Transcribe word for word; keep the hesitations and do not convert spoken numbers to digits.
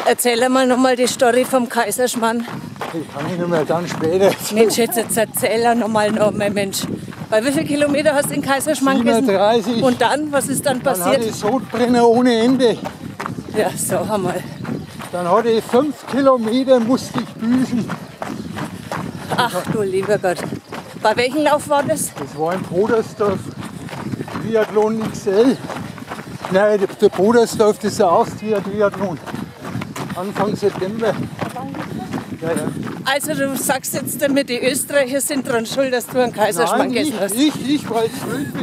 Erzähl mal nochmal die Story vom Kaiserschmarrn. Die kann ich noch mal dann später. Mensch, jetzt, jetzt erzähl nochmal noch mal, Mensch. Bei wie vielen Kilometer hast du in Kaiserschmarrn gegessen? siebenunddreißig. Und dann, was ist dann Dann hatte passiert? ich Sodbrenner ohne Ende. Ja, so einmal. Dann hatte ich fünf Kilometer, musste ich büßen. Ach du lieber Gott. Bei welchem Lauf war das? Das war in Brodersdorf, Triathlon X L. Nein, der Brodersdorf, das ist ein Austria-Triathlon. Anfang September. Ja, ja. Also du sagst jetzt damit, die Österreicher sind daran schuld, dass du einen Kaiserschmarrn Nein, gegessen ich, hast. ich, ich, weil es schuld bin.